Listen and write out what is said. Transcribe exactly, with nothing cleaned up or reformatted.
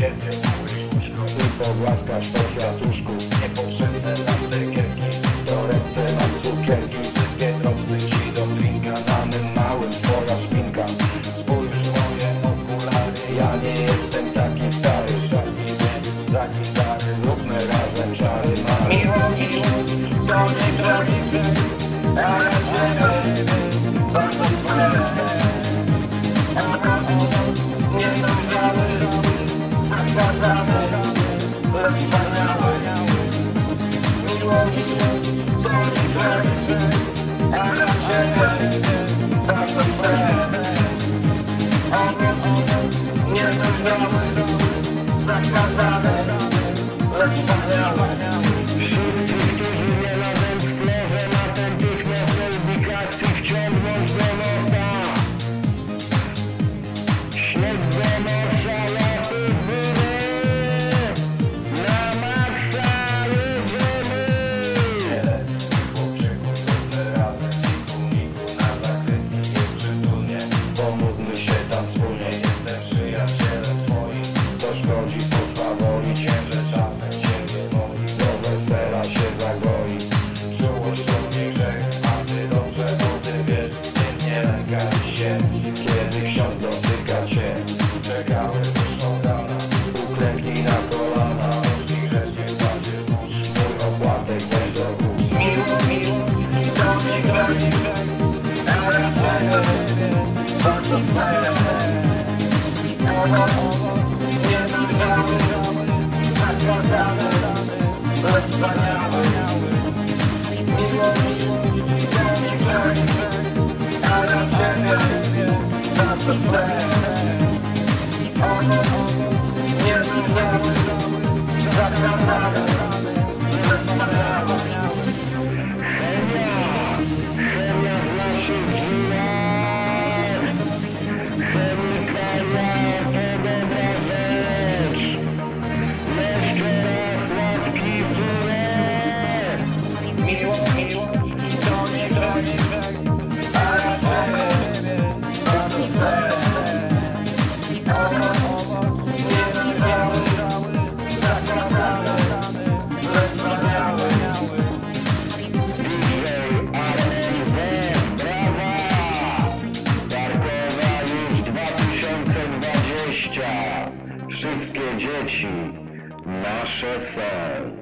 Ty pogłaskasz po kwiatuszku. Niepotrzebne nam cukierki, do ręce mam cukierki. Wszystkie drobne ci do drinka, na mym małym twoja szpinka. Spójrz moje okulary, ja nie jestem taki stary. Taki nie, taki stary, zróbmy razem czary mary. Miłość to nie trafi, a ja ciebie bardzo chcę. Nie dojrzały, zakazany, lecz wspaniały. Miłość to nie trafi, a ja ciebie bardzo chcę. Nie dojrzały, zakazany, lecz wspaniały. Pomówmy się tam wspólnie, jestem przyjacielem twoim. To szkodzi, pozwoli cięże czasem ciebie boli. Do wesela się zagoi. Czułość to nie grzech, a ty dobrze, bo ty wiesz. Ty nie lękaj się, kiedy ksiądz dotyka cię. Czekałem już od rana, uklęknij na kolana. Jeśli grzecznie będziesz mąż, mój opłatek weź do ust. Miło, miło, to nie grzech, a ja ciebie bardzo chcę. Nie dojrzały, zakazany, lecz wspaniały. Miło, miło, to nie grzech, a ja ciebie bardzo chcę. Nie dojrzały, zakazany, lecz wspaniały. Miło, miło, to nie grzech, a ja ciebie bardzo chcę. Nie dojrzały, zakazany, lecz wspaniały. Targowa już dwa tysiące dwadzieścia. Wszystkie dzieci nasze są.